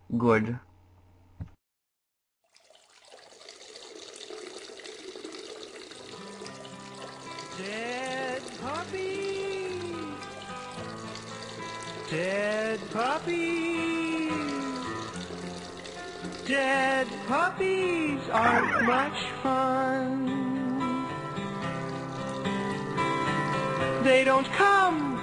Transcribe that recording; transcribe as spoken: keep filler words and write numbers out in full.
Good. Dead puppies! Dead puppies! Dead puppies aren't much fun. They don't come